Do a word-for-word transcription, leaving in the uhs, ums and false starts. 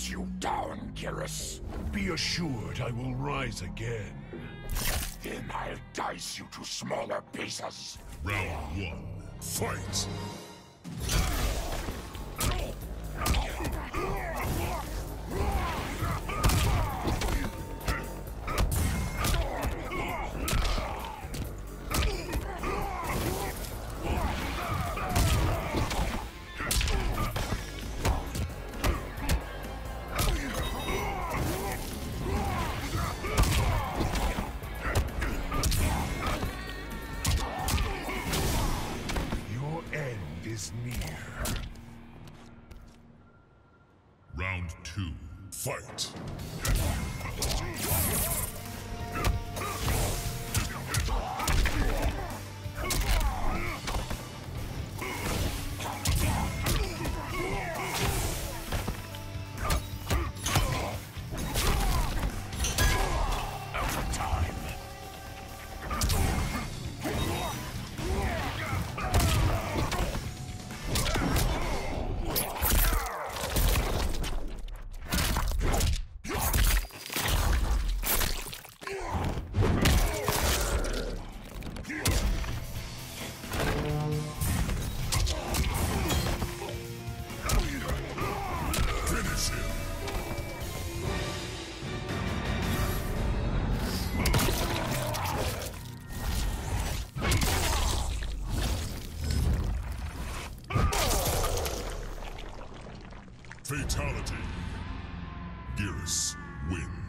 let you down, Geras. Be assured I will rise again. Then I'll dice you to smaller pieces. Round one, fight! Is near. Round two, fight! Fatality. Geras wins.